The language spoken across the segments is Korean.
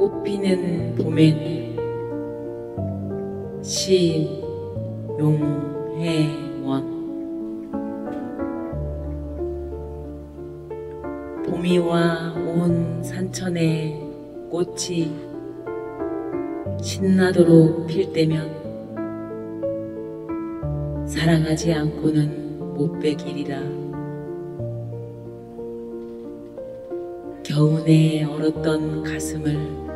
꽃피는 봄엔 시인 용혜원. 봄이 와 온 산천에 꽃이 신나도록 필 때면 사랑하지 않고는 못 베기리라. 겨우내 얼었던 가슴을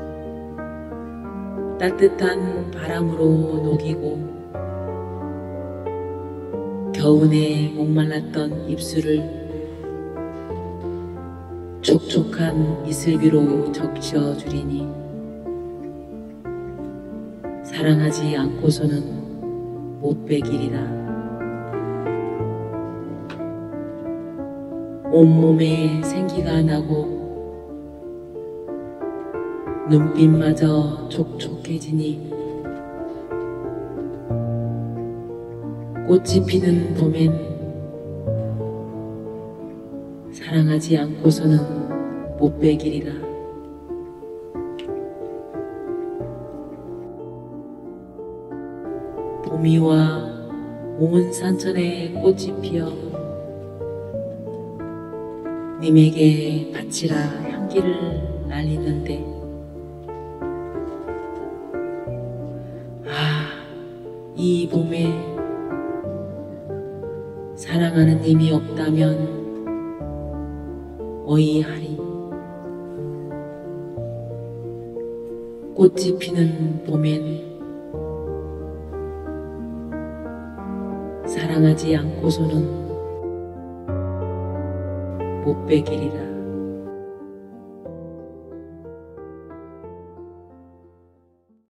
따뜻한 바람으로 녹이고 겨우내 목말랐던 입술을 촉촉한 이슬비로 적셔주리니 사랑하지 않고서는 못 베기리라. 온몸에 생기가 나고 눈빛마저 촉촉해지니 꽃이 피는 봄엔 사랑하지 않고서는 못 베기리라. 봄이 와 온 산천에 꽃이 피어 님에게 바치라 향기를 날리는데 이 봄에 사랑하는 님이 없다면 어이하리. 꽃이 피는 봄엔 사랑하지 않고서는 못 베기리라.